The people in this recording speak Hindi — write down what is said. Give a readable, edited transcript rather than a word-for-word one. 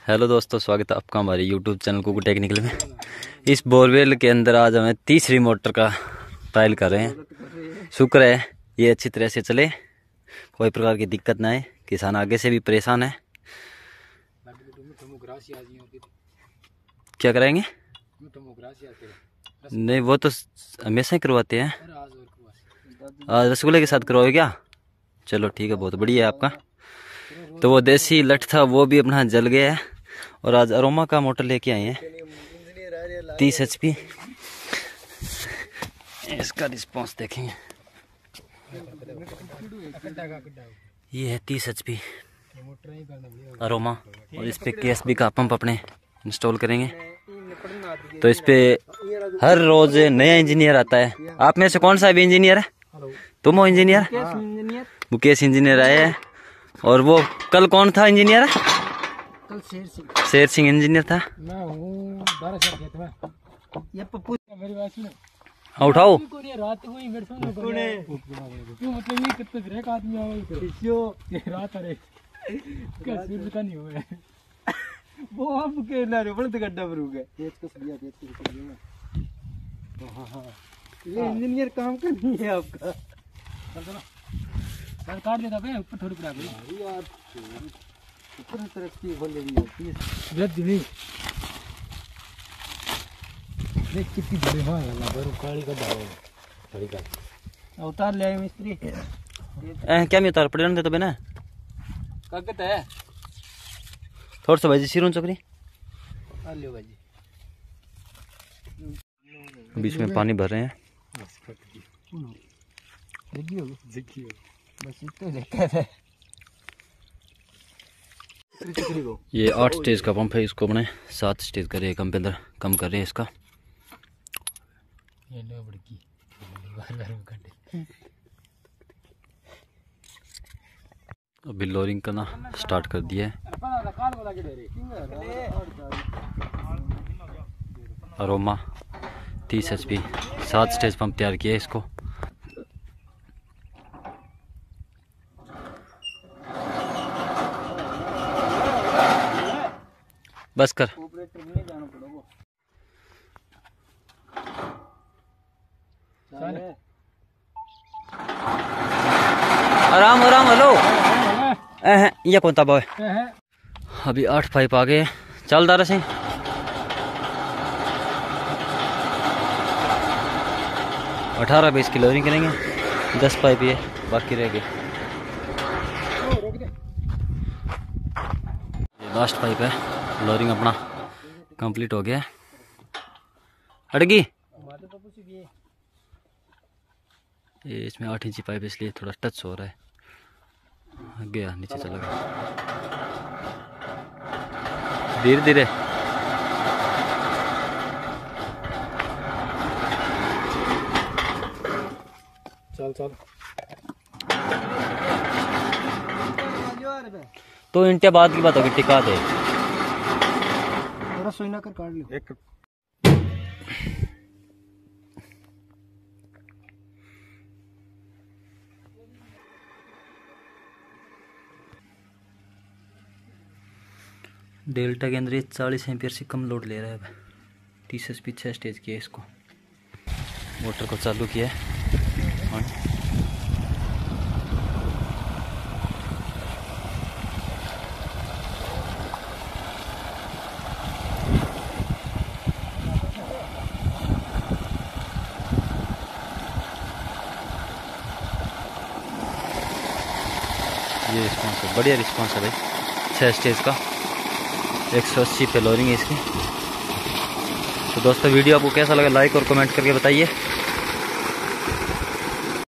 हेलो दोस्तों, स्वागत है आपका हमारे यूट्यूब चैनल कुकू टेक्निकल में। इस बोरवेल के अंदर आज हमें तीसरी मोटर का ट्रायल कर रहे हैं। शुक्र है ये अच्छी तरह से चले, कोई प्रकार की दिक्कत ना आए। किसान आगे से भी परेशान है। क्या कराएंगे? नहीं, वो तो हमेशा ही करवाते हैं। आज रसगुल्ले के साथ करवाओगे क्या? चलो ठीक है, बहुत बढ़िया है आपका। तो वो देसी लठ था वो भी अपना जल गया है। और आज अरोमा का मोटर लेके आए हैं 30 HP। इसका रिस्पांस देखेंगे, ये है 30 HP अरोमा। और इस पे KSB का पंप अपने इंस्टॉल करेंगे। तो इस पे हर रोज नया इंजीनियर आता है। आप में से कौन सा भी इंजीनियर है? तुम हो इंजीनियर? मुकेश इंजीनियर आए हैं। और वो कल कौन था इंजीनियर? कल शेर सिंह इंजीनियर था। मैं हूं ये पप्पू मेरी बात सुनो। उठाओ रात को ही मेरे सामने क्यों मतलब नहीं कितने ब्रेक आदमी आओ क्यों रात अरे क्या सूरज का नहीं हुआ वो आप के ना रे बड़ा गड्ढा भरूगा तेज को दिया तेज को दिया। हां ये इंजीनियर काम का नहीं है आपका। चलो चल काट देता बे ऊपर थोड़ी पड़ा गई यार ऊपर तरफ की बोल रही है ब्लड नहीं देख कितनी बड़ी मार है ना बरू काली का दाव बड़ी का उतार ले मिस्त्री। क्या मैं उतार पड़े दे तो बेना का कहता है थोड़ा सा भाजी सिरों चकरी आ लियो भाजी। बीच में पानी भर रहे हैं। देखियो बस इतना देखा है। ये 8 स्टेज का पंप है, इसको अपने 7 स्टेज कर रहे हैं, कम पे अंदर कम कर रहे हैं इसका। अभी लोरिंग करना स्टार्ट कर दिया है। अरोमा 30 HP 7 स्टेज पंप तैयार किया है इसको। बस कर आराम आराम। हेलो ये कौन था बॉय? अभी 8 पाइप आ गए। चल दारा सिंह 18-20 की लोरिंग करेंगे। 10 पाइप ये बाकी रह गए। ये लास्ट पाइप है, लोरिंग अपना कंप्लीट हो गया। अड़गी ये इसमें 8 इंची पाइप इसलिए थोड़ा टच हो रहा है। गया नीचे चला गया धीरे धीरे। चल चल तो इंटे बाद की बात होगी, टिका दे सोना कर काट लो एक। डेल्टा के अंदर 40 एम्पियर से कम लोड ले रहा है। 30 HP 6 स्टेज किया इसको। मोटर को चालू किया है। ये रिस्पॉन्स है, बढ़िया रिस्पॉन्स है भाई। 6 स्टेज का 180 पे लोरिंग है इसकी। तो दोस्तों वीडियो आपको कैसा लगा लाइक और कमेंट करके बताइए।